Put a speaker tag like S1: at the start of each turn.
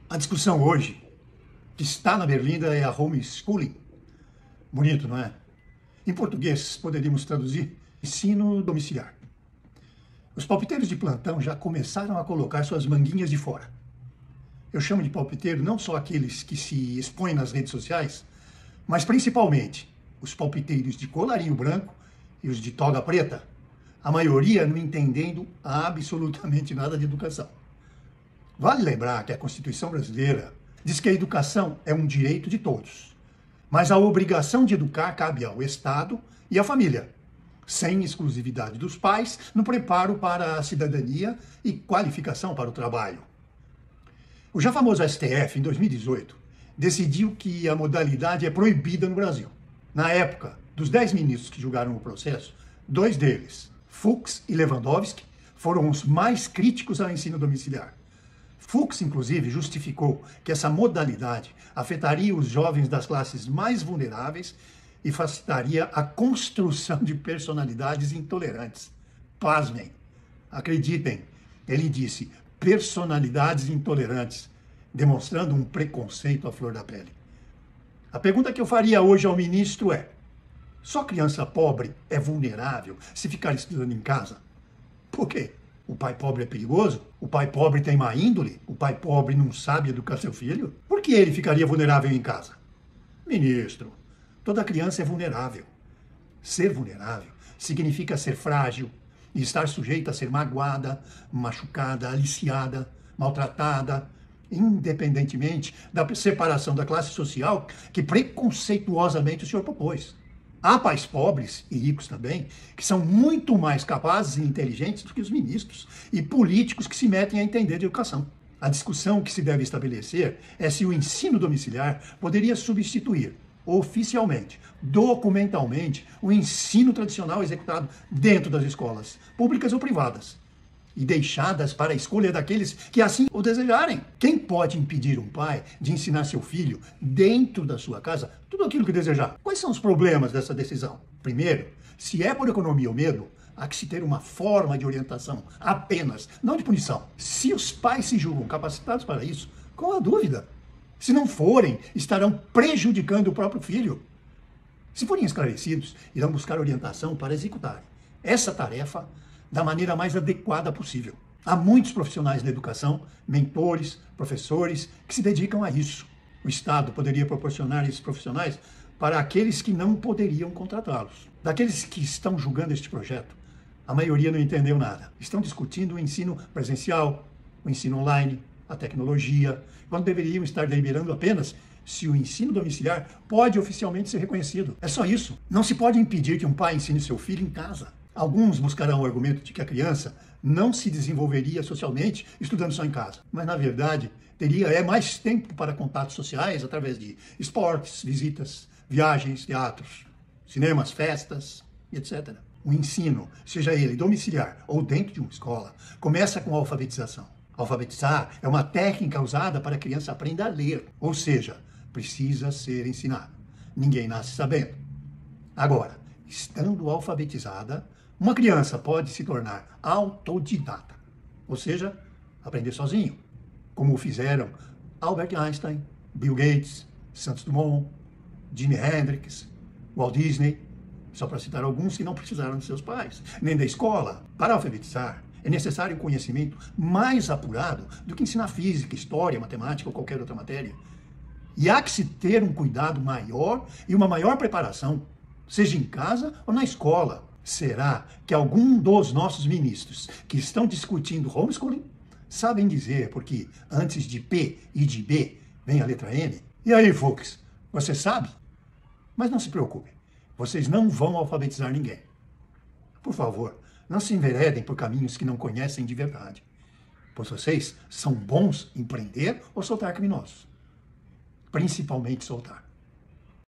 S1: A discussão hoje que está na berlinda é a homeschooling. Bonito, não é? Em português, poderíamos traduzir ensino domiciliar. Os palpiteiros de plantão já começaram a colocar suas manguinhas de fora. Eu chamo de palpiteiro não só aqueles que se expõem nas redes sociais, mas principalmente os palpiteiros de colarinho branco e os de toga preta, a maioria não entendendo absolutamente nada de educação. Vale lembrar que a Constituição brasileira diz que a educação é um direito de todos, mas a obrigação de educar cabe ao Estado e à família, sem exclusividade dos pais no preparo para a cidadania e qualificação para o trabalho. O já famoso STF, em 2018, decidiu que a modalidade é proibida no Brasil. Na época, dos 10 ministros que julgaram o processo, 2 deles, Fux e Lewandowski, foram os mais críticos ao ensino domiciliar. Fux, inclusive, justificou que essa modalidade afetaria os jovens das classes mais vulneráveis e facilitaria a construção de personalidades intolerantes. Pasmem, acreditem, ele disse personalidades intolerantes, demonstrando um preconceito à flor da pele. A pergunta que eu faria hoje ao ministro é: só criança pobre é vulnerável se ficar estudando em casa? Por quê? O pai pobre é perigoso? O pai pobre tem má índole? O pai pobre não sabe educar seu filho? Por que ele ficaria vulnerável em casa? Ministro, toda criança é vulnerável. Ser vulnerável significa ser frágil e estar sujeita a ser magoada, machucada, aliciada, maltratada, independentemente da separação da classe social que preconceituosamente o senhor propôs. Há pais pobres, e ricos também, que são muito mais capazes e inteligentes do que os ministros e políticos que se metem a entender de educação. A discussão que se deve estabelecer é se o ensino domiciliar poderia substituir, oficialmente, documentalmente, o ensino tradicional executado dentro das escolas, públicas ou privadas, e deixadas para a escolha daqueles que assim o desejarem. Quem pode impedir um pai de ensinar seu filho, dentro da sua casa, tudo aquilo que desejar? Quais são os problemas dessa decisão? Primeiro, se é por economia ou medo, há que se ter uma forma de orientação apenas, não de punição. Se os pais se julgam capacitados para isso, qual a dúvida? Se não forem, estarão prejudicando o próprio filho. Se forem esclarecidos, irão buscar orientação para executarem essa tarefa da maneira mais adequada possível. Há muitos profissionais da educação, mentores, professores, que se dedicam a isso. O Estado poderia proporcionar esses profissionais para aqueles que não poderiam contratá-los. Daqueles que estão julgando este projeto, a maioria não entendeu nada. Estão discutindo o ensino presencial, o ensino online, a tecnologia, quando deveriam estar deliberando apenas se o ensino domiciliar pode oficialmente ser reconhecido. É só isso. Não se pode impedir que um pai ensine seu filho em casa. Alguns buscarão o argumento de que a criança não se desenvolveria socialmente estudando só em casa. Mas, na verdade, teria mais tempo para contatos sociais através de esportes, visitas, viagens, teatros, cinemas, festas, etc. O ensino, seja ele domiciliar ou dentro de uma escola, começa com a alfabetização. Alfabetizar é uma técnica usada para a criança aprender a ler, ou seja, precisa ser ensinado. Ninguém nasce sabendo. Agora, estando alfabetizada, uma criança pode se tornar autodidata, ou seja, aprender sozinho, como o fizeram Albert Einstein, Bill Gates, Santos Dumont, Jimi Hendrix, Walt Disney, só para citar alguns que não precisaram de seus pais, nem da escola. Para alfabetizar, é necessário um conhecimento mais apurado do que ensinar física, história, matemática ou qualquer outra matéria. E há que se ter um cuidado maior e uma maior preparação, seja em casa ou na escola. Será que algum dos nossos ministros que estão discutindo homeschooling sabem dizer porque antes de P e de B vem a letra N? E aí, Fux, você sabe? Mas não se preocupe, vocês não vão alfabetizar ninguém. Por favor, não se enveredem por caminhos que não conhecem de verdade, pois vocês são bons em prender ou soltar criminosos. Principalmente soltar.